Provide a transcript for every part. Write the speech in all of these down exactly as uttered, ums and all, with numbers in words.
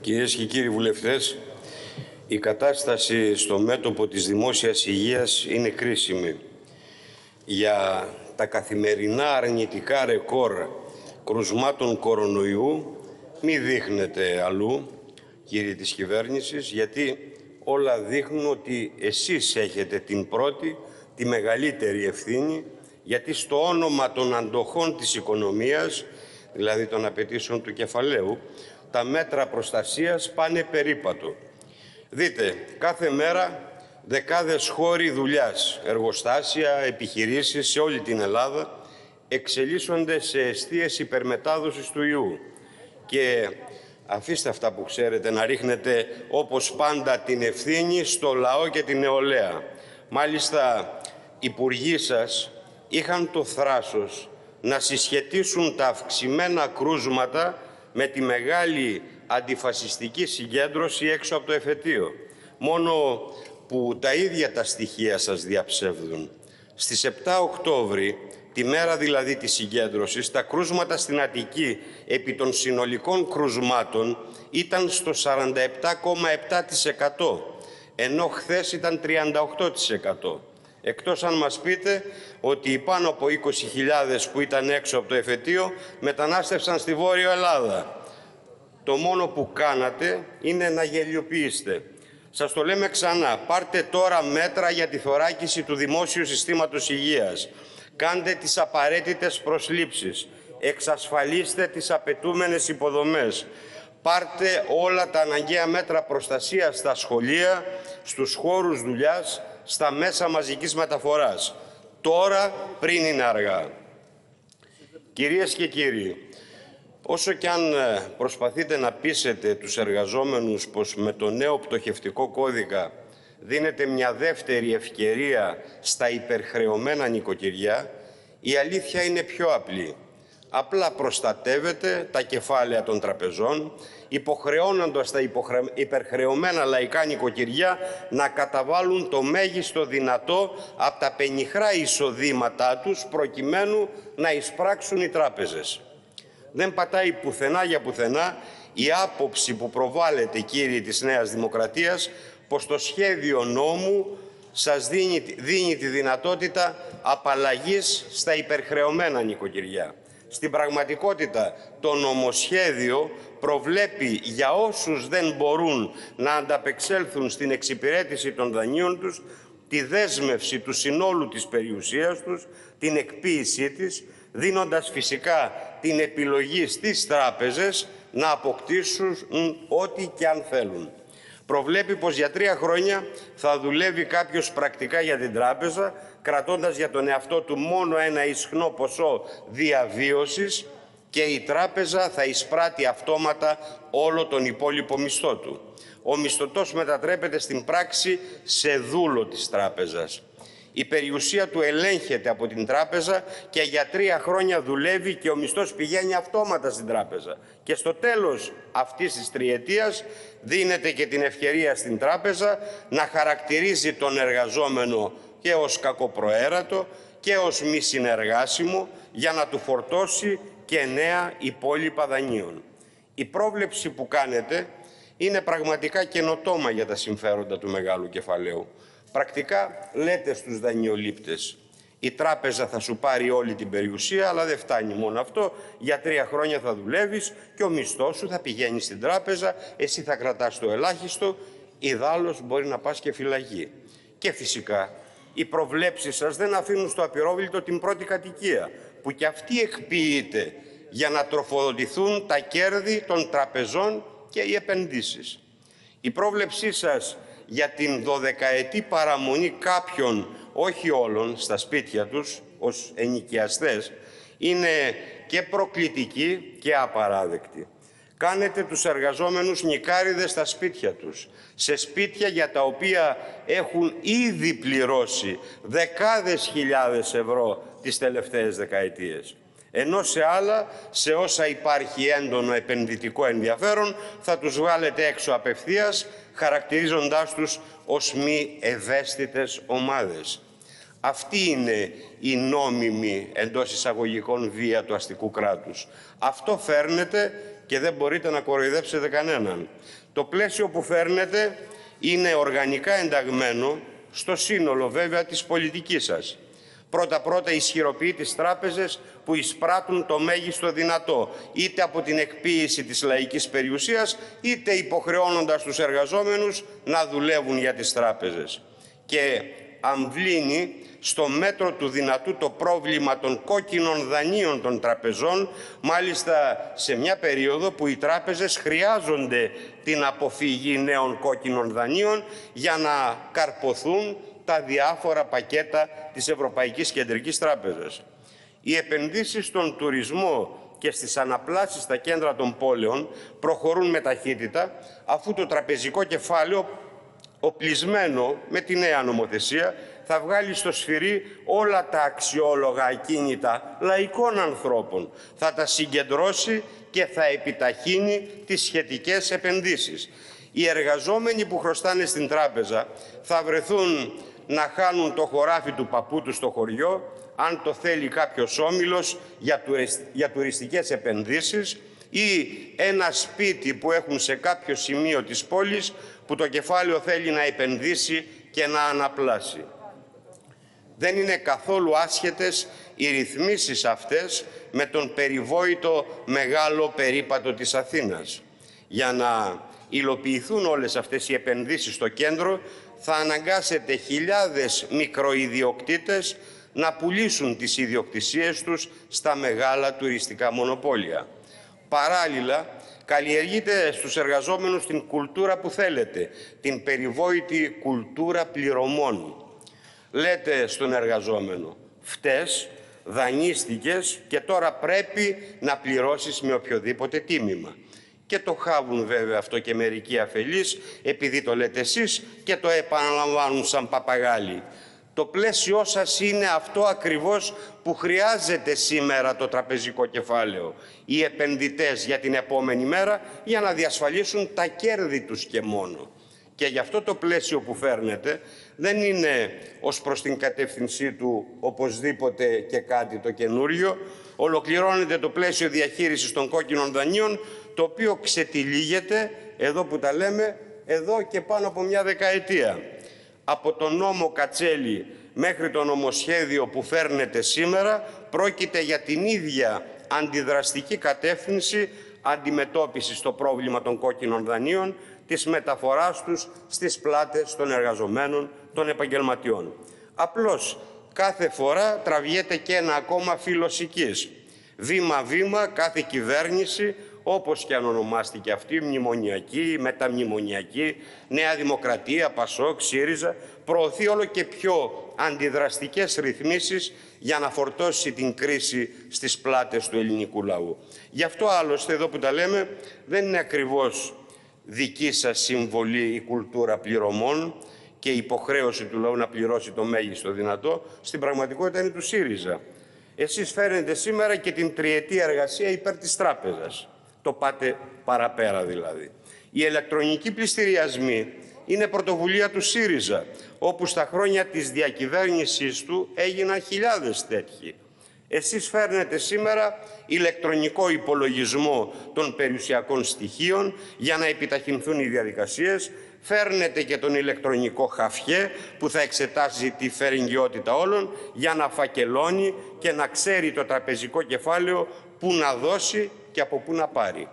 Κυρίες και κύριοι βουλευτές, η κατάσταση στο μέτωπο της δημόσιας υγείας είναι κρίσιμη. Για τα καθημερινά αρνητικά ρεκόρ κρουσμάτων κορονοϊού μη δείχνετε αλλού, κύριοι της κυβέρνησης, γιατί όλα δείχνουν ότι εσείς έχετε την πρώτη, τη μεγαλύτερη ευθύνη, γιατί στο όνομα των αντοχών της οικονομίας, δηλαδή των απαιτήσεων του κεφαλαίου, τα μέτρα προστασίας πάνε περίπατο. Δείτε, κάθε μέρα δεκάδες χώροι δουλειάς, εργοστάσια, επιχειρήσεις σε όλη την Ελλάδα εξελίσσονται σε εστίες υπερμετάδοσης του ιού. Και αφήστε αυτά που ξέρετε να ρίχνετε όπως πάντα την ευθύνη στο λαό και την νεολαία. Μάλιστα, οι υπουργοί σας είχαν το θράσος να συσχετίσουν τα αυξημένα κρούσματα με τη μεγάλη αντιφασιστική συγκέντρωση έξω από το εφετείο. Μόνο που τα ίδια τα στοιχεία σας διαψεύδουν. Στις επτά Οκτώβρη, τη μέρα δηλαδή της συγκέντρωσης, τα κρούσματα στην Αττική επί των συνολικών κρουσμάτων ήταν στο σαράντα επτά κόμμα επτά τοις εκατό, ενώ χθες ήταν τριάντα οκτώ τοις εκατό. Εκτός αν μας πείτε ότι οι πάνω από είκοσι χιλιάδες που ήταν έξω από το εφετείο μετανάστευσαν στη Βόρειο Ελλάδα. Το μόνο που κάνατε είναι να γελιοποιήσετε. Σας το λέμε ξανά, πάρτε τώρα μέτρα για τη θωράκιση του δημόσιου συστήματος υγείας. Κάντε τις απαραίτητες προσλήψεις. Εξασφαλίστε τις απαιτούμενες υποδομές. Πάρτε όλα τα αναγκαία μέτρα προστασίας στα σχολεία, στους χώρους δουλειάς, στα μέσα μαζικής μεταφοράς. Τώρα, πριν είναι αργά. Κυρίες και κύριοι, όσο κι αν προσπαθείτε να πείσετε τους εργαζόμενους πως με το νέο πτωχευτικό κώδικα δίνεται μια δεύτερη ευκαιρία στα υπερχρεωμένα νοικοκυριά, η αλήθεια είναι πιο απλή. Απλά προστατεύετε τα κεφάλαια των τραπεζών, υποχρεώνοντας τα υποχρε... υπερχρεωμένα λαϊκά νοικοκυριά να καταβάλουν το μέγιστο δυνατό από τα πενιχρά εισοδήματά τους, προκειμένου να εισπράξουν οι τράπεζες. Δεν πατάει πουθενά για πουθενά η άποψη που προβάλλεται, κύριοι της Νέας Δημοκρατίας, πως το σχέδιο νόμου σας δίνει, δίνει τη δυνατότητα απαλλαγής στα υπερχρεωμένα νοικοκυριά. Στην πραγματικότητα, το νομοσχέδιο προβλέπει για όσους δεν μπορούν να ανταπεξέλθουν στην εξυπηρέτηση των δανείων τους τη δέσμευση του συνόλου της περιουσίας τους, την εκποίησή της, δίνοντας φυσικά την επιλογή στις τράπεζες να αποκτήσουν ό,τι και αν θέλουν. Προβλέπει πως για τρία χρόνια θα δουλεύει κάποιος πρακτικά για την τράπεζα, κρατώντας για τον εαυτό του μόνο ένα ισχνό ποσό διαβίωσης, και η τράπεζα θα εισπράττει αυτόματα όλο τον υπόλοιπο μισθό του. Ο μισθωτός μετατρέπεται στην πράξη σε δούλο της τράπεζας. Η περιουσία του ελέγχεται από την τράπεζα και για τρία χρόνια δουλεύει και ο μισθός πηγαίνει αυτόματα στην τράπεζα. Και στο τέλος αυτής της τριετίας δίνεται και την ευκαιρία στην τράπεζα να χαρακτηρίζει τον εργαζόμενο και ως κακοπροαίρατο και ως μη συνεργάσιμο, για να του φορτώσει και νέα υπόλοιπα δανείων. Η πρόβλεψη που κάνετε είναι πραγματικά καινοτόμα για τα συμφέροντα του μεγάλου κεφαλαίου. Πρακτικά λέτε στους δανειολήπτες, η τράπεζα θα σου πάρει όλη την περιουσία, αλλά δεν φτάνει μόνο αυτό. Για τρία χρόνια θα δουλεύεις και ο μισθός σου θα πηγαίνει στην τράπεζα, εσύ θα κρατάς το ελάχιστο, ιδάλλως μπορεί να πας και φυλακή. Και φυσικά οι προβλέψεις σας δεν αφήνουν στο απειρόβλητο την πρώτη κατοικία, που κι αυτή εκποιείται για να τροφοδοτηθούν τα κέρδη των τραπεζών και οι επενδύσεις. Η πρόβλεψή σας για την δωδεκαετή παραμονή κάποιων, όχι όλων, στα σπίτια τους ως ενοικιαστές, είναι και προκλητική και απαράδεκτη. Κάνετε τους εργαζόμενους νικάριδες στα σπίτια τους, σε σπίτια για τα οποία έχουν ήδη πληρώσει δεκάδες χιλιάδες ευρώ τις τελευταίες δεκαετίες. Ενώ σε άλλα, σε όσα υπάρχει έντονο επενδυτικό ενδιαφέρον, θα τους βγάλετε έξω απευθείας, χαρακτηρίζοντάς τους ως μη ευαίσθητες ομάδες. Αυτή είναι η νόμιμη, εντός εισαγωγικών, βία του αστικού κράτους. Αυτό φέρνετε και δεν μπορείτε να κοροϊδέψετε κανέναν. Το πλαίσιο που φέρνετε είναι οργανικά ενταγμένο στο σύνολο βέβαια της πολιτικής σας. Πρώτα-πρώτα ισχυροποιεί τις τράπεζες που εισπράττουν το μέγιστο δυνατό, είτε από την εκποίηση της λαϊκής περιουσίας, είτε υποχρεώνοντας τους εργαζόμενους να δουλεύουν για τις τράπεζες. Και αμβλύνει στο μέτρο του δυνατού το πρόβλημα των κόκκινων δανείων των τραπεζών, μάλιστα σε μια περίοδο που οι τράπεζες χρειάζονται την αποφυγή νέων κόκκινων δανείων για να καρποθούν τα διάφορα πακέτα της Ευρωπαϊκής Κεντρικής Τράπεζας. Οι επενδύσεις στον τουρισμό και στις αναπλάσεις στα κέντρα των πόλεων προχωρούν με ταχύτητα, αφού το τραπεζικό κεφάλαιο, οπλισμένο με τη νέα νομοθεσία, θα βγάλει στο σφυρί όλα τα αξιόλογα ακίνητα λαϊκών ανθρώπων, θα τα συγκεντρώσει και θα επιταχύνει τις σχετικές επενδύσεις. Οι εργαζόμενοι που χρωστάνε στην τράπεζα θα βρεθούν να χάνουν το χωράφι του παππού του στο χωριό, αν το θέλει κάποιος όμιλος για, τουριστ, για τουριστικές επενδύσεις, ή ένα σπίτι που έχουν σε κάποιο σημείο της πόλης που το κεφάλαιο θέλει να επενδύσει και να αναπλάσει. Δεν είναι καθόλου άσχετες οι ρυθμίσεις αυτές με τον περιβόητο μεγάλο περίπατο της Αθήνας. Για να υλοποιηθούν όλες αυτές οι επενδύσεις στο κέντρο, θα αναγκάσετε χιλιάδες μικροϊδιοκτήτες να πουλήσουν τις ιδιοκτησίες τους στα μεγάλα τουριστικά μονοπόλια. Παράλληλα, καλλιεργείτε στους εργαζόμενους την κουλτούρα που θέλετε, την περιβόητη κουλτούρα πληρωμών. Λέτε στον εργαζόμενο, φταίς, δανείστηκες και τώρα πρέπει να πληρώσεις με οποιοδήποτε τίμημα. Και το χάβουν βέβαια αυτό και μερικοί αφελείς, επειδή το λέτε εσείς και το επαναλαμβάνουν σαν παπαγάλοι. Το πλαίσιό σας είναι αυτό ακριβώς που χρειάζεται σήμερα το τραπεζικό κεφάλαιο. Οι επενδυτές για την επόμενη μέρα για να διασφαλίσουν τα κέρδη τους και μόνο. Και γι' αυτό το πλαίσιο που φέρνετε δεν είναι ως προς την κατεύθυνσή του οπωσδήποτε και κάτι το καινούριο. Ολοκληρώνεται το πλαίσιο διαχείρισης των κόκκινων δανείων, το οποίο ξετυλίγεται, εδώ που τα λέμε, εδώ και πάνω από μια δεκαετία. Από τον νόμο Κατσέλη μέχρι το νομοσχέδιο που φέρνετε σήμερα, πρόκειται για την ίδια αντιδραστική κατεύθυνση αντιμετώπισης στο πρόβλημα των κόκκινων δανείων, της μεταφοράς τους στις πλάτες των εργαζομένων, των επαγγελματιών. Απλώς κάθε φορά τραβιέται και ένα ακόμα φύλλος οικής. Βήμα-βήμα κάθε κυβέρνηση, όπως και αν ονομάστηκε αυτή, μνημονιακή, μεταμνημονιακή, Νέα Δημοκρατία, Πασόκ, ΣΥΡΙΖΑ, προωθεί όλο και πιο αντιδραστικές ρυθμίσεις για να φορτώσει την κρίση στις πλάτες του ελληνικού λαού. Γι' αυτό άλλωστε εδώ που τα λέμε δεν είναι ακριβώς δική σας συμβολή η κουλτούρα πληρωμών και η υποχρέωση του λαού να πληρώσει το μέγιστο δυνατό, στην πραγματικότητα είναι του ΣΥΡΙΖΑ. Εσείς φέρνετε σήμερα και την τριετή εργασία υπέρ της τράπεζας. Το πάτε παραπέρα δηλαδή. Οι ηλεκτρονικοί πληστηριασμοί είναι πρωτοβουλία του ΣΥΡΙΖΑ, όπου στα χρόνια της διακυβέρνησης του έγιναν χιλιάδες τέτοιοι. Εσείς φέρνετε σήμερα ηλεκτρονικό υπολογισμό των περιουσιακών στοιχείων για να επιταχυνθούν οι διαδικασίες. Φέρνετε και τον ηλεκτρονικό χαφιέ που θα εξετάζει τη φερεγγιότητα όλων για να φακελώνει και να ξέρει το τραπεζικό κεφάλαιο πού να δώσει και από πού να πάρει.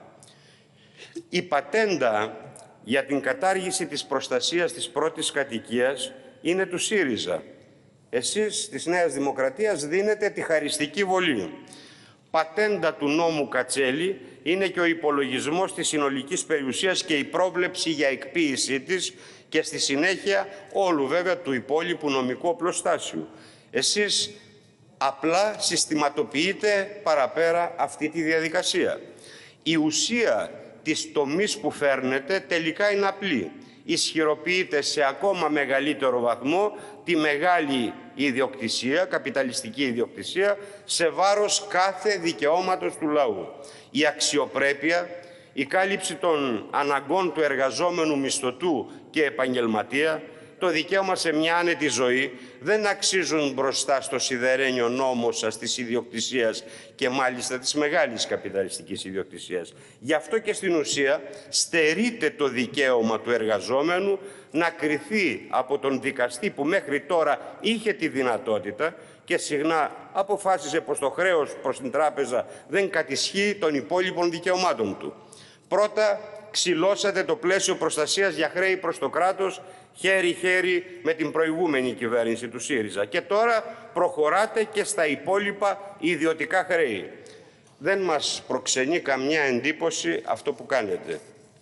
Η πατέντα για την κατάργηση της προστασίας της πρώτης κατοικίας είναι του ΣΥΡΙΖΑ. Εσείς της Νέας Δημοκρατίας δίνετε τη χαριστική βολή. Πατέντα του νόμου Κατσέλη είναι και ο υπολογισμός της συνολικής περιουσίας και η πρόβλεψη για εκποίησή της και στη συνέχεια όλου βέβαια του υπόλοιπου νομικού οπλοστάσιου. Εσείς απλά συστηματοποιείτε παραπέρα αυτή τη διαδικασία. Η ουσία της τομής που φέρνετε τελικά είναι απλή. Ισχυροποιείται σε ακόμα μεγαλύτερο βαθμό τη μεγάλη ιδιοκτησία, καπιταλιστική ιδιοκτησία, σε βάρος κάθε δικαιώματος του λαού. Η αξιοπρέπεια, η κάλυψη των αναγκών του εργαζόμενου μισθωτού και επαγγελματία, το δικαίωμα σε μια άνετη ζωή δεν αξίζουν μπροστά στο σιδερένιο νόμο σας της ιδιοκτησίας και μάλιστα της μεγάλης καπιταλιστικής ιδιοκτησίας. Γι' αυτό και στην ουσία στερείται το δικαίωμα του εργαζόμενου να κριθεί από τον δικαστή που μέχρι τώρα είχε τη δυνατότητα και συχνά αποφάσισε πως το χρέος προς την τράπεζα δεν κατησχύει των υπόλοιπων δικαιωμάτων του. Πρώτα ξυλώσατε το πλαίσιο προστασίας για χρέη προς το κράτος χέρι-χέρι με την προηγούμενη κυβέρνηση του ΣΥΡΙΖΑ και τώρα προχωράτε και στα υπόλοιπα ιδιωτικά χρέη. Δεν μας προξενεί καμιά εντύπωση αυτό που κάνετε.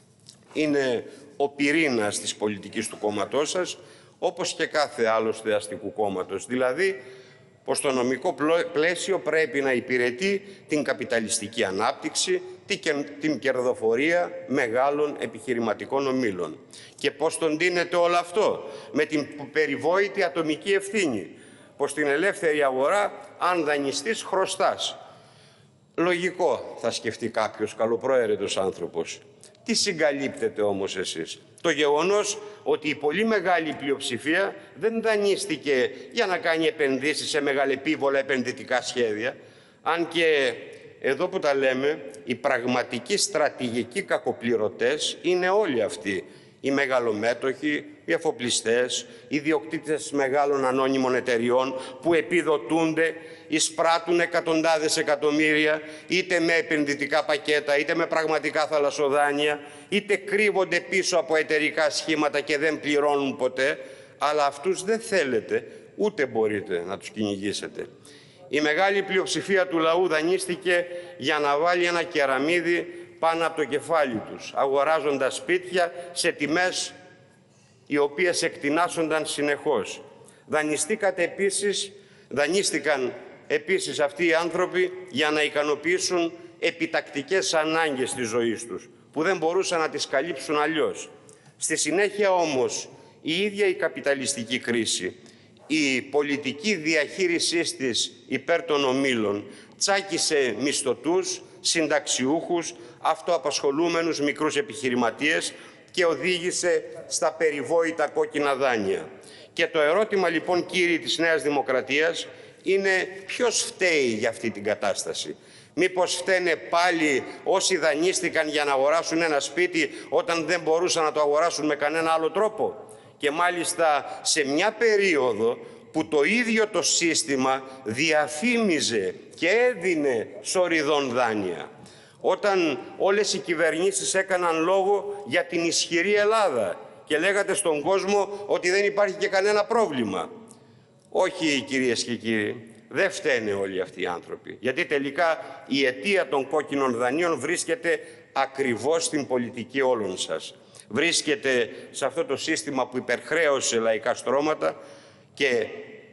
Είναι ο πυρήνας της πολιτικής του κόμματός σας, όπως και κάθε άλλωστε αστικού κόμματος. Δηλαδή, πως το νομικό πλαίσιο πρέπει να υπηρετεί την καπιταλιστική ανάπτυξη, την κερδοφορία μεγάλων επιχειρηματικών ομίλων. Και πώς τον δίνεται όλο αυτό? Με την περιβόητη ατομική ευθύνη, πως στην ελεύθερη αγορά αν δανειστείς χρωστάς. Λογικό, θα σκεφτεί κάποιος καλοπροαίρετος άνθρωπος. Τι συγκαλύπτετε όμως εσείς? Το γεγονός ότι η πολύ μεγάλη πλειοψηφία δεν δανείστηκε για να κάνει επενδύσεις σε μεγαλεπίβολα επενδυτικά σχέδια, αν και εδώ που τα λέμε, οι πραγματικοί στρατηγικοί κακοπληρωτές είναι όλοι αυτοί. Οι μεγαλομέτοχοι, οι εφοπλιστές, οι ιδιοκτήτες μεγάλων ανώνυμων εταιριών που επιδοτούνται, εισπράττουν εκατοντάδες εκατομμύρια, είτε με επενδυτικά πακέτα, είτε με πραγματικά θαλασσοδάνεια, είτε κρύβονται πίσω από εταιρικά σχήματα και δεν πληρώνουν ποτέ, αλλά αυτούς δεν θέλετε, ούτε μπορείτε να τους κυνηγήσετε. Η μεγάλη πλειοψηφία του λαού δανείστηκε για να βάλει ένα κεραμίδι πάνω από το κεφάλι τους, αγοράζοντας σπίτια σε τιμές οι οποίες εκτινάσσονταν συνεχώς. Δανειστήκατε επίσης, δανείστηκαν επίσης αυτοί οι άνθρωποι για να ικανοποιήσουν επιτακτικές ανάγκες της ζωής τους, που δεν μπορούσαν να τις καλύψουν αλλιώς. Στη συνέχεια όμως, η ίδια η καπιταλιστική κρίση, η πολιτική διαχείρισή της υπέρ των ομίλων, τσάκισε μισθωτούς, συνταξιούχους, αυτοαπασχολούμενους μικρούς επιχειρηματίες και οδήγησε στα περιβόητα κόκκινα δάνεια. Και το ερώτημα λοιπόν, κύριοι της Νέας Δημοκρατίας, είναι ποιος φταίει για αυτή την κατάσταση? Μήπως φταίνε πάλι όσοι δανείστηκαν για να αγοράσουν ένα σπίτι όταν δεν μπορούσαν να το αγοράσουν με κανένα άλλο τρόπο? Και μάλιστα σε μια περίοδο που το ίδιο το σύστημα διαφήμιζε και έδινε σοριδών δάνεια. Όταν όλες οι κυβερνήσεις έκαναν λόγο για την ισχυρή Ελλάδα και λέγατε στον κόσμο ότι δεν υπάρχει και κανένα πρόβλημα. Όχι, κυρίες και κύριοι, δεν φταίνε όλοι αυτοί οι άνθρωποι. Γιατί τελικά η αιτία των κόκκινων δανείων βρίσκεται ακριβώς στην πολιτική όλων σας. Βρίσκεται σε αυτό το σύστημα που υπερχρέωσε λαϊκά στρώματα και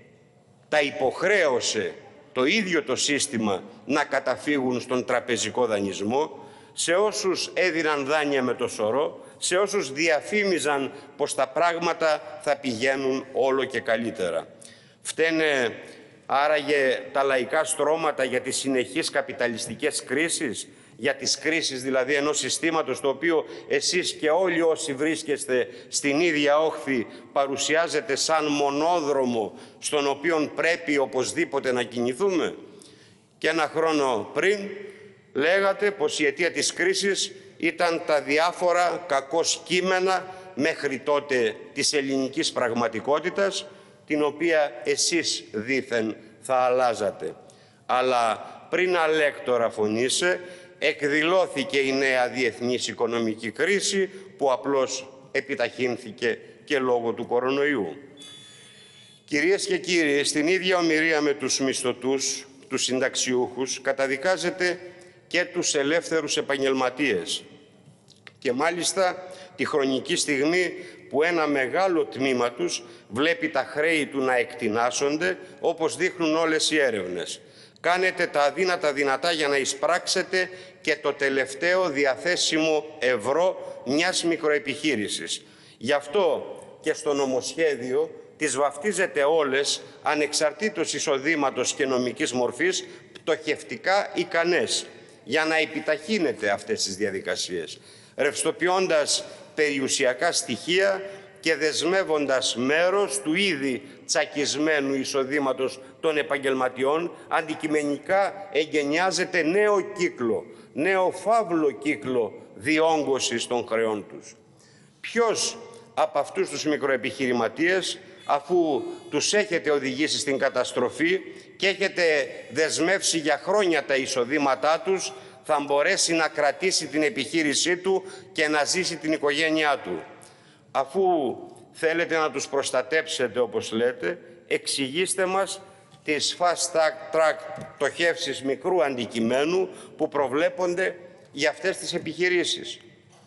τα υποχρέωσε το ίδιο το σύστημα να καταφύγουν στον τραπεζικό δανεισμό, σε όσους έδιναν δάνεια με το σωρό, σε όσους διαφήμιζαν πως τα πράγματα θα πηγαίνουν όλο και καλύτερα. Φταίνε άραγε τα λαϊκά στρώματα για τις συνεχείς καπιταλιστικές κρίσεις, για τις κρίσεις δηλαδή ενός συστήματος το οποίο εσείς και όλοι όσοι βρίσκεστε στην ίδια όχθη παρουσιάζετε σαν μονόδρομο στον οποίο πρέπει οπωσδήποτε να κινηθούμε? Και ένα χρόνο πριν λέγατε πως η αιτία της κρίσης ήταν τα διάφορα κακώς κείμενα μέχρι τότε της ελληνικής πραγματικότητας, την οποία εσείς δήθεν θα αλλάζατε. Αλλά πριν αλέκτορα φωνήσε, εκδηλώθηκε η νέα διεθνής οικονομική κρίση που απλώς επιταχύνθηκε και λόγω του κορονοϊού. Κυρίες και κύριοι, στην ίδια ομηρία με τους μισθωτούς, τους συνταξιούχους, καταδικάζεται και τους ελεύθερους επαγγελματίες. Και μάλιστα τη χρονική στιγμή που ένα μεγάλο τμήμα τους βλέπει τα χρέη του να εκτινάσσονται, όπως δείχνουν όλες οι έρευνες. Κάνετε τα αδύνατα δυνατά για να εισπράξετε και το τελευταίο διαθέσιμο ευρώ μιας μικροεπιχείρησης. Γι' αυτό και στο νομοσχέδιο τις βαφτίζετε όλες, ανεξαρτήτως εισοδήματος και νομικής μορφής, πτωχευτικά ικανές, για να επιταχύνετε αυτές τις διαδικασίες, ρευστοποιώντας περιουσιακά στοιχεία και δεσμεύοντας μέρος του ήδη τσακισμένου εισοδήματος των επαγγελματιών, αντικειμενικά εγκαινιάζεται νέο κύκλο, νέο φαύλο κύκλο διόγκωσης των χρεών τους. Ποιος από αυτούς τους μικροεπιχειρηματίες, αφού τους έχετε οδηγήσει στην καταστροφή και έχετε δεσμεύσει για χρόνια τα εισοδήματά τους, θα μπορέσει να κρατήσει την επιχείρησή του και να ζήσει την οικογένειά του? Αφού θέλετε να τους προστατέψετε, όπως λέτε, εξηγήστε μας τις fast track πτωχεύσεις μικρού αντικειμένου που προβλέπονται για αυτές τις επιχειρήσεις.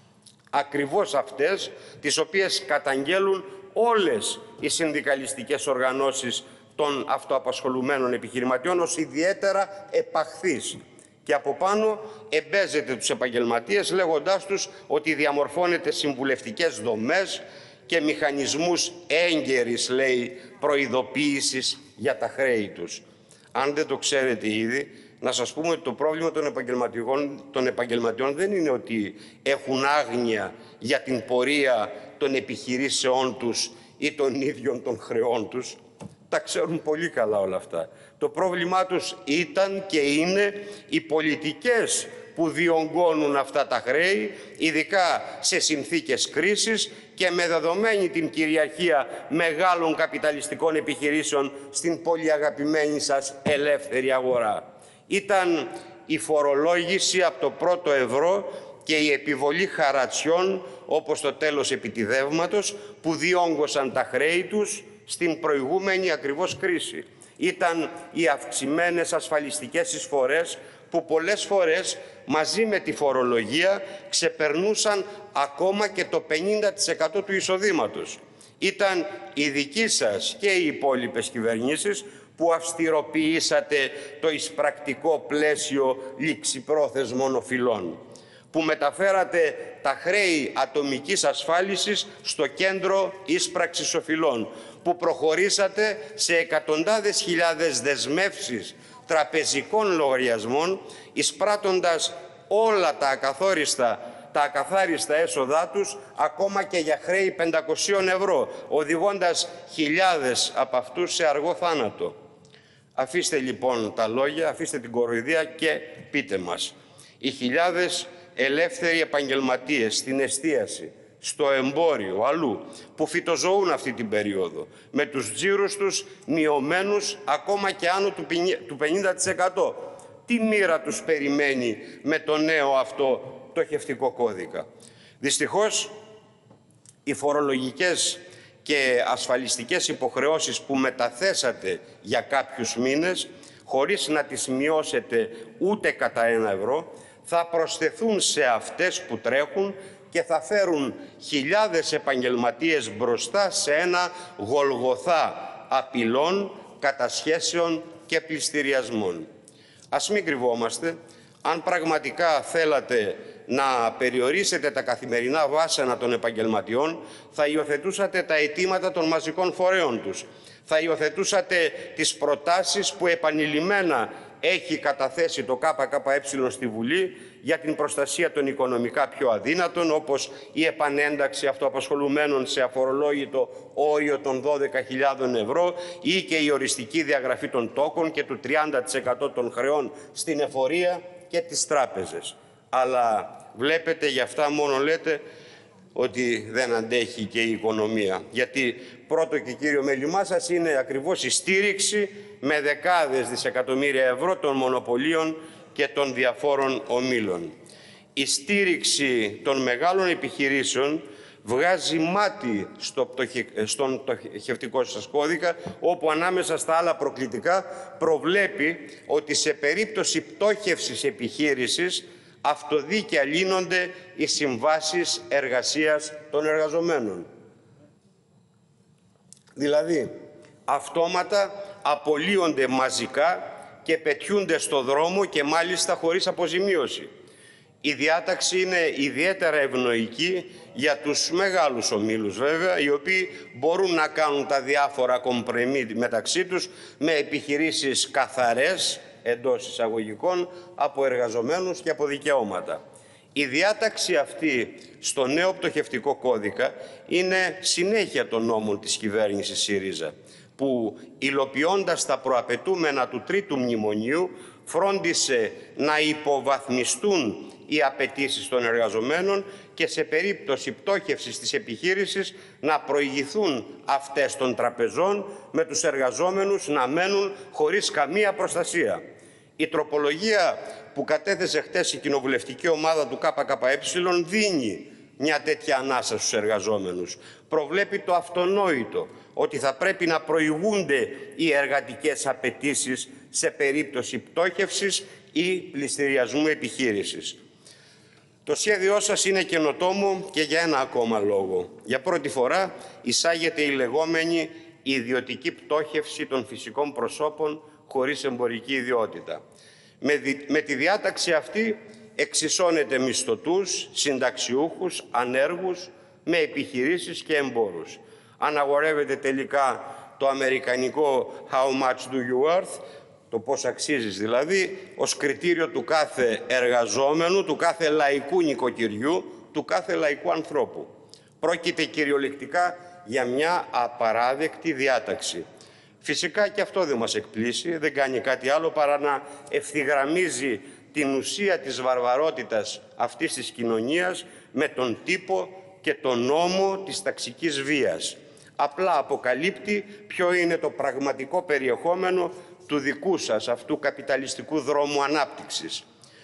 Ακριβώς αυτές τις οποίες καταγγέλουν όλες οι συνδικαλιστικές οργανώσεις των αυτοαπασχολουμένων επιχειρηματιών ως ιδιαίτερα επαχθείς. Και από πάνω εμπέζετε τους επαγγελματίες λέγοντάς τους ότι διαμορφώνεται συμβουλευτικές δομές και μηχανισμούς έγκαιρης, λέει, προειδοποίησης για τα χρέη τους. Αν δεν το ξέρετε ήδη, να σας πούμε ότι το πρόβλημα των επαγγελματιών, των επαγγελματιών δεν είναι ότι έχουν άγνοια για την πορεία των επιχειρήσεών τους ή των ίδιων των χρεών τους. Τα ξέρουν πολύ καλά όλα αυτά. Το πρόβλημά τους ήταν και είναι οι πολιτικές που διονγκώνουν αυτά τα χρέη, ειδικά σε συνθήκες κρίσης και με δεδομένη την κυριαρχία μεγάλων καπιταλιστικών επιχειρήσεων στην πολύ αγαπημένη σας ελεύθερη αγορά. Ήταν η φορολόγηση από το πρώτο ευρώ και η επιβολή χαρατσιών, όπως το τέλος επιτιδεύματος, που διόγκωσαν τα χρέη τους στην προηγούμενη ακριβώς κρίση. Ήταν οι αυξημένες ασφαλιστικές εισφορές που πολλές φορές μαζί με τη φορολογία ξεπερνούσαν ακόμα και το πενήντα τοις εκατό του εισοδήματος. Ήταν οι δικοί σας και οι υπόλοιπες κυβερνήσεις που αυστηροποιήσατε το εισπρακτικό πλαίσιο ληξιπρόθεσμων οφειλών, που μεταφέρατε τα χρέη ατομικής ασφάλισης στο κέντρο εισπράξης οφειλών, που προχωρήσατε σε εκατοντάδες χιλιάδες δεσμεύσεις τραπεζικών λογαριασμών, εισπράττοντας όλα τα ακαθόριστα, τα ακαθάριστα έσοδά τους, ακόμα και για χρέη πεντακόσια ευρώ, οδηγώντας χιλιάδες από αυτούς σε αργό θάνατο. Αφήστε λοιπόν τα λόγια, αφήστε την κοροϊδία και πείτε μας. Οι χιλιάδες ελεύθεροι επαγγελματίες στην εστίαση, στο εμπόριο, αλλού, που φυτοζωούν αυτή την περίοδο, με τους τζίρους τους μειωμένους ακόμα και άνω του πενήντα τοις εκατό. Τι μοίρα τους περιμένει με το νέο αυτό πτωχευτικό κώδικα? Δυστυχώς, οι φορολογικές και ασφαλιστικές υποχρεώσεις που μεταθέσατε για κάποιους μήνες, χωρίς να τις μειώσετε ούτε κατά ένα ευρώ, θα προσθεθούν σε αυτές που τρέχουν και θα φέρουν χιλιάδες επαγγελματίες μπροστά σε ένα γολγοθά απειλών, κατασχέσεων και πληστηριασμών. Ας μην κρυβόμαστε. Αν πραγματικά θέλατε να περιορίσετε τα καθημερινά βάσανα των επαγγελματιών, θα υιοθετούσατε τα αιτήματα των μαζικών φορέων τους. Θα υιοθετούσατε τις προτάσεις που επανειλημμένα έχει καταθέσει το ΚΚΕ στη Βουλή για την προστασία των οικονομικά πιο αδύνατων, όπως η επανένταξη αυτοαπασχολουμένων σε αφορολόγητο όριο των δώδεκα χιλιάδων ευρώ ή και η οριστική διαγραφή των τόκων και του τριάντα τοις εκατό των χρεών στην εφορία και τις τράπεζες. Αλλά βλέπετε, γι' αυτά μόνο λέτε ότι δεν αντέχει και η οικονομία. Γιατί πρώτο και κύριο μέλημά σας είναι ακριβώς η στήριξη με δεκάδες δισεκατομμύρια ευρώ των μονοπωλίων και των διαφόρων ομίλων. Η στήριξη των μεγάλων επιχειρήσεων βγάζει μάτι στο πτωχε... στον πτωχευτικό σας κώδικα, όπου ανάμεσα στα άλλα προκλητικά προβλέπει ότι σε περίπτωση πτώχευσης επιχείρησης αυτοδίκαια λύνονται οι συμβάσεις εργασίας των εργαζομένων. Δηλαδή, αυτόματα απολύονται μαζικά και πετιούνται στο δρόμο και μάλιστα χωρίς αποζημίωση. Η διάταξη είναι ιδιαίτερα ευνοϊκή για τους μεγάλους ομίλους βέβαια, οι οποίοι μπορούν να κάνουν τα διάφορα κομπρεμί μεταξύ τους με επιχειρήσεις καθαρές, εντός εισαγωγικών, από εργαζομένους και από δικαιώματα. Η διάταξη αυτή στο νέο πτωχευτικό κώδικα είναι συνέχεια των νόμων της κυβέρνησης ΣΥΡΙΖΑ, που υλοποιώντας τα προαπαιτούμενα του Τρίτου Μνημονίου φρόντισε να υποβαθμιστούν οι απαιτήσεις των εργαζομένων και σε περίπτωση πτώχευσης της επιχείρησης να προηγηθούν αυτές των τραπεζών, με τους εργαζόμενους να μένουν χωρίς καμία προστασία. Η τροπολογία που κατέθεσε χτες η κοινοβουλευτική ομάδα του ΚΚΕ δίνει μια τέτοια ανάσα στους εργαζόμενους. Προβλέπει το αυτονόητο, ότι θα πρέπει να προηγούνται οι εργατικές απαιτήσεις σε περίπτωση πτώχευσης ή πληστηριασμού επιχείρησης. Το σχέδιό σας είναι καινοτόμο και για ένα ακόμα λόγο. Για πρώτη φορά εισάγεται η λεγόμενη ιδιωτική πτώχευση των φυσικών προσώπων χωρίς εμπορική ιδιότητα. Με, δι... με τη διάταξη αυτή εξισώνεται μισθωτούς, συνταξιούχους, ανέργους με επιχειρήσεις και εμπόρους. Αναγορεύεται τελικά το αμερικανικό «How much do you worth», το πώς αξίζεις δηλαδή, ως κριτήριο του κάθε εργαζόμενου, του κάθε λαϊκού νοικοκυριού, του κάθε λαϊκού ανθρώπου. Πρόκειται κυριολεκτικά για μια απαράδεκτη διάταξη. Φυσικά και αυτό δεν μας εκπλήσει, δεν κάνει κάτι άλλο παρά να ευθυγραμμίζει την ουσία της βαρβαρότητας αυτής της κοινωνίας με τον τύπο και τον νόμο της ταξικής βίας. Απλά αποκαλύπτει ποιο είναι το πραγματικό περιεχόμενο του δικού σας αυτού καπιταλιστικού δρόμου ανάπτυξης.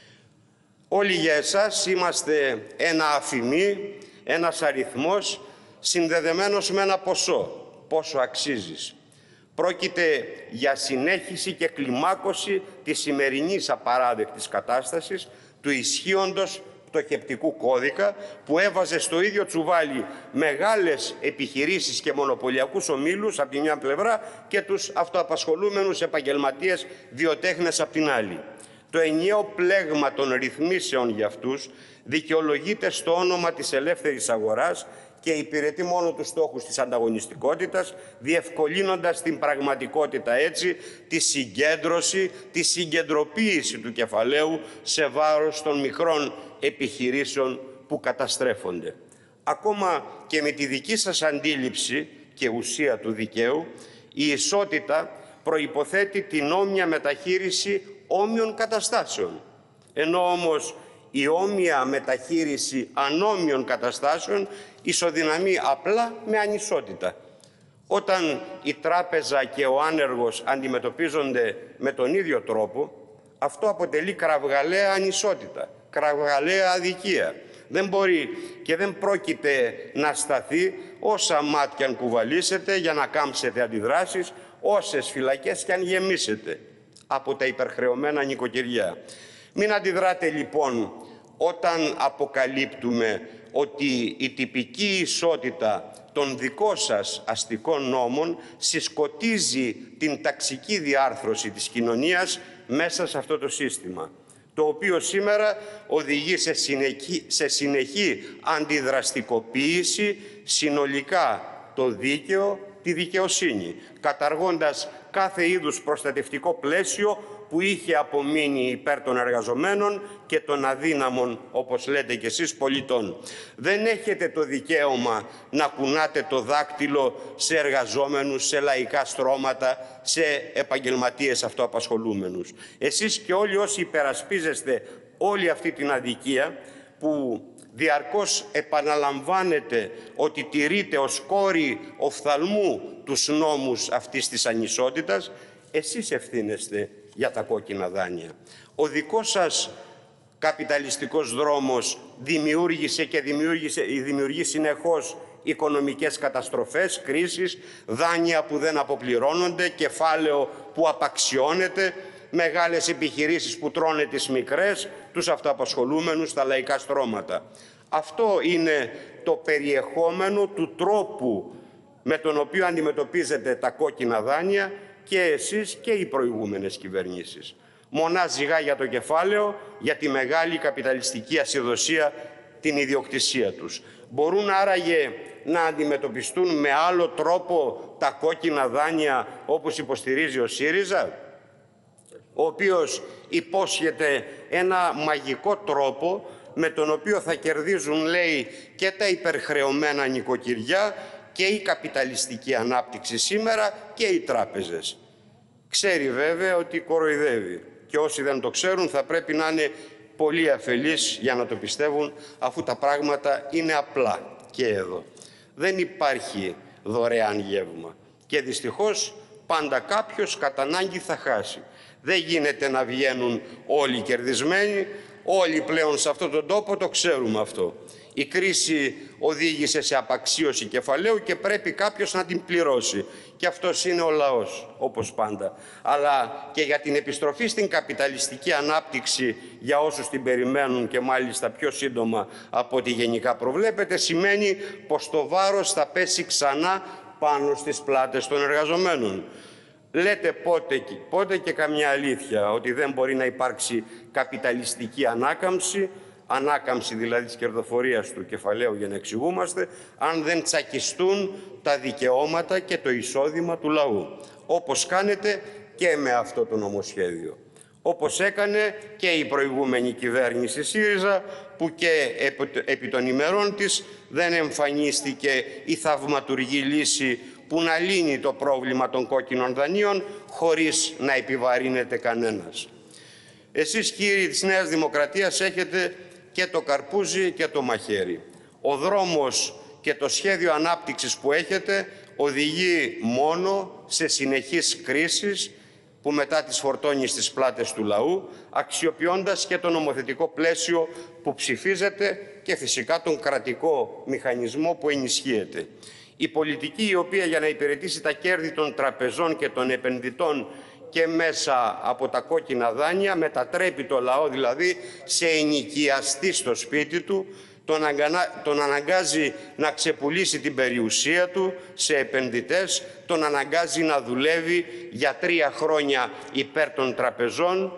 Όλοι για εσάς είμαστε ένα αφημί, ένας αριθμός συνδεδεμένος με ένα ποσό. Πόσο αξίζεις. Πρόκειται για συνέχιση και κλιμάκωση της σημερινής απαράδεκτης κατάστασης του ισχύοντος πτωχευτικού κώδικα, που έβαζε στο ίδιο τσουβάλι μεγάλες επιχειρήσεις και μονοπωλιακούς ομίλους από τη μια πλευρά και τους αυτοαπασχολούμενους επαγγελματίες βιοτέχνες από την άλλη. Το ενιαίο πλέγμα των ρυθμίσεων για αυτούς δικαιολογείται στο όνομα της ελεύθερης αγοράς και υπηρετεί μόνο τους στόχους της ανταγωνιστικότητας, διευκολύνοντας την πραγματικότητα έτσι τη συγκέντρωση, τη συγκεντροποίηση του κεφαλαίου σε βάρος των μικρών επιχειρήσεων που καταστρέφονται. Ακόμα και με τη δική σας αντίληψη και ουσία του δικαίου, η ισότητα προϋποθέτει την όμοια μεταχείριση όμοιων καταστάσεων. Ενώ όμως η όμοια μεταχείριση ανόμοιων καταστάσεων ισοδυναμεί απλά με ανισότητα. Όταν η τράπεζα και ο άνεργος αντιμετωπίζονται με τον ίδιο τρόπο, αυτό αποτελεί κραυγαλαία ανισότητα, κραυγαλαία αδικία. Δεν μπορεί και δεν πρόκειται να σταθεί όσα μάτια αν κουβαλήσετε για να κάμψετε αντιδράσεις, όσες φυλακές κι αν γεμίσετε από τα υπερχρεωμένα νοικοκυριά. Μην αντιδράτε λοιπόν όταν αποκαλύπτουμε ότι η τυπική ισότητα των δικών σας αστικών νόμων συσκοτίζει την ταξική διάρθρωση της κοινωνίας μέσα σε αυτό το σύστημα, το οποίο σήμερα οδηγεί σε συνεχή, σε συνεχή αντιδραστικοποίηση συνολικά το δίκαιο, τη δικαιοσύνη, καταργώντας κάθε είδους προστατευτικό πλαίσιο που είχε απομείνει υπέρ των εργαζομένων και των αδύναμων, όπως λέτε κι εσείς, πολιτών. Δεν έχετε το δικαίωμα να κουνάτε το δάκτυλο σε εργαζόμενους, σε λαϊκά στρώματα, σε επαγγελματίες αυτοαπασχολούμενους. Εσείς και όλοι όσοι υπερασπίζεστε όλη αυτή την αδικία που διαρκώς επαναλαμβάνετε ότι τηρείτε ως κόρη οφθαλμού τους νόμους αυτής της ανισότητας, εσείς ευθύνεστε για τα κόκκινα δάνεια. Ο δικός σας καπιταλιστικός δρόμος δημιούργησε και δημιούργησε, δημιουργεί συνεχώς οικονομικές καταστροφές, κρίσεις, δάνεια που δεν αποπληρώνονται, κεφάλαιο που απαξιώνεται, μεγάλες επιχειρήσεις που τρώνε τις μικρές, τους αυτοαπασχολούμενους, τα λαϊκά στρώματα. Αυτό είναι το περιεχόμενο του τρόπου με τον οποίο αντιμετωπίζετε τα κόκκινα δάνεια και εσείς και οι προηγούμενες κυβερνήσεις. Μονά ζυγά για το κεφάλαιο, για τη μεγάλη καπιταλιστική ασυδοσία, την ιδιοκτησία τους. Μπορούν άραγε να αντιμετωπιστούν με άλλο τρόπο τα κόκκινα δάνεια όπως υποστηρίζει ο ΣΥΡΙΖΑ, ο οποίος υπόσχεται ένα μαγικό τρόπο με τον οποίο θα κερδίζουν, λέει, και τα υπερχρεωμένα νοικοκυριά και η καπιταλιστική ανάπτυξη σήμερα και οι τράπεζες. Ξέρει βέβαια ότι κοροϊδεύει και όσοι δεν το ξέρουν θα πρέπει να είναι πολύ αφελείς για να το πιστεύουν, αφού τα πράγματα είναι απλά και εδώ. Δεν υπάρχει δωρεάν γεύμα και δυστυχώς πάντα κάποιος κατά ανάγκη θα χάσει. Δεν γίνεται να βγαίνουν όλοι κερδισμένοι, όλοι πλέον σε αυτόν τον τόπο το ξέρουμε αυτό. Η κρίση οδήγησε σε απαξίωση κεφαλαίου και πρέπει κάποιος να την πληρώσει. Και αυτός είναι ο λαός, όπως πάντα. Αλλά και για την επιστροφή στην καπιταλιστική ανάπτυξη, για όσους την περιμένουν και μάλιστα πιο σύντομα από ό,τι γενικά προβλέπεται, σημαίνει πως το βάρος θα πέσει ξανά πάνω στις πλάτες των εργαζομένων. Λέτε πότε, πότε και καμιά αλήθεια ότι δεν μπορεί να υπάρξει καπιταλιστική ανάκαμψη, ανάκαμψη δηλαδή της κερδοφορίας του κεφαλαίου για να εξηγούμαστε, αν δεν τσακιστούν τα δικαιώματα και το εισόδημα του λαού. Όπως κάνετε και με αυτό το νομοσχέδιο. Όπως έκανε και η προηγούμενη κυβέρνηση ΣΥΡΙΖΑ, που και επί των ημερών της δεν εμφανίστηκε η θαυματουργή λύση που να λύνει το πρόβλημα των κόκκινων δανείων χωρίς να επιβαρύνεται κανένας. Εσείς, κύριοι της Νέας Δημοκρατίας, έχετε και το καρπούζι και το μαχαίρι. Ο δρόμος και το σχέδιο ανάπτυξης που έχετε οδηγεί μόνο σε συνεχείς κρίσεις που μετά τις φορτώνει στις πλάτες του λαού, αξιοποιώντας και το νομοθετικό πλαίσιο που ψηφίζεται και φυσικά τον κρατικό μηχανισμό που ενισχύεται. Η πολιτική η οποία για να υπηρετήσει τα κέρδη των τραπεζών και των επενδυτών και μέσα από τα κόκκινα δάνεια μετατρέπει το λαό δηλαδή σε ενοικιαστή στο σπίτι του, τον, αγκανα... τον αναγκάζει να ξεπουλήσει την περιουσία του σε επενδυτές, τον αναγκάζει να δουλεύει για τρία χρόνια υπέρ των τραπεζών.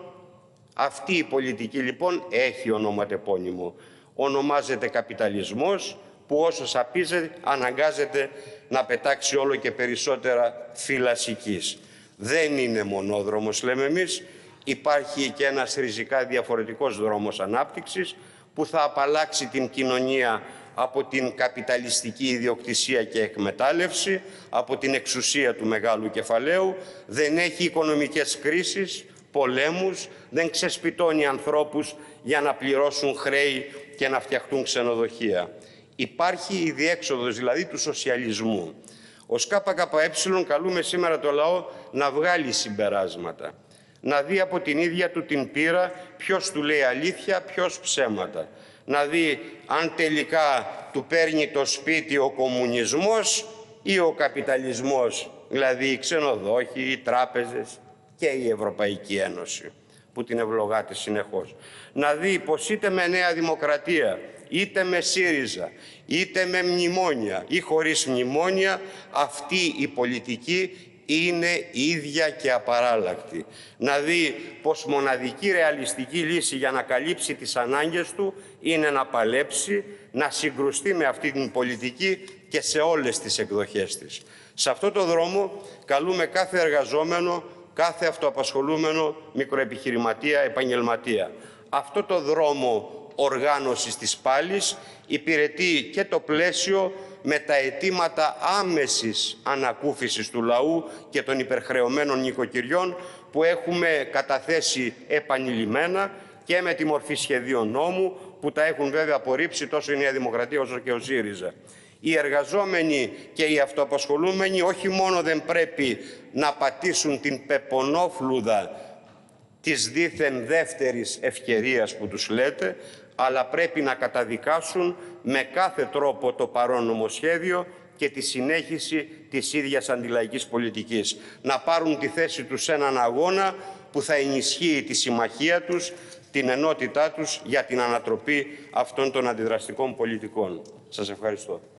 Αυτή η πολιτική λοιπόν έχει ονοματεπώνυμο. Ονομάζεται καπιταλισμός, που όσο σαπίζει αναγκάζεται να πετάξει όλο και περισσότερα φύλλα σικής. Δεν είναι μονόδρομος, λέμε εμείς, υπάρχει και ένας ριζικά διαφορετικός δρόμος ανάπτυξης που θα απαλλάξει την κοινωνία από την καπιταλιστική ιδιοκτησία και εκμετάλλευση, από την εξουσία του μεγάλου κεφαλαίου, δεν έχει οικονομικές κρίσεις, πολέμους, δεν ξεσπιτώνει ανθρώπους για να πληρώσουν χρέη και να φτιαχτούν ξενοδοχεία. Υπάρχει η διέξοδος δηλαδή του σοσιαλισμού. Ως ΚΚΕ καλούμε σήμερα το λαό να βγάλει συμπεράσματα, να δει από την ίδια του την πείρα ποιος του λέει αλήθεια, ποιος ψέματα, να δει αν τελικά του παίρνει το σπίτι ο κομμουνισμός ή ο καπιταλισμός, δηλαδή οι ξενοδόχοι, οι τράπεζες και η Ευρωπαϊκή Ένωση που την ευλογάται συνεχώς. Να δει πως είτε με Νέα Δημοκρατία, είτε με ΣΥΡΙΖΑ, είτε με μνημόνια ή χωρίς μνημόνια, αυτή η πολιτική είναι ίδια και απαράλλακτη. Να δει πως μοναδική ρεαλιστική λύση για να καλύψει τις ανάγκες του είναι να παλέψει, να συγκρουστεί με αυτή την πολιτική και σε όλες τις εκδοχές της. Σε αυτό το δρόμο καλούμε κάθε εργαζόμενο, κάθε αυτοαπασχολούμενο, μικροεπιχειρηματία, επαγγελματία. Αυτό το δρόμο οργάνωσης της πάλης υπηρετεί και το πλαίσιο με τα αιτήματα άμεσης ανακούφισης του λαού και των υπερχρεωμένων νοικοκυριών που έχουμε καταθέσει επανειλημμένα και με τη μορφή σχεδίων νόμου που τα έχουν βέβαια απορρίψει τόσο η Νέα Δημοκρατία όσο και ο ΣΥΡΙΖΑ. Οι εργαζόμενοι και οι αυτοαπασχολούμενοι όχι μόνο δεν πρέπει να πατήσουν την πεπονόφλουδα της δήθεν δεύτερης ευκαιρίας που τους λέτε, αλλά πρέπει να καταδικάσουν με κάθε τρόπο το παρόν νομοσχέδιο και τη συνέχιση της ίδιας αντιλαϊκής πολιτικής. Να πάρουν τη θέση τους σε έναν αγώνα που θα ενισχύει τη συμμαχία τους, την ενότητά τους για την ανατροπή αυτών των αντιδραστικών πολιτικών. Σας ευχαριστώ.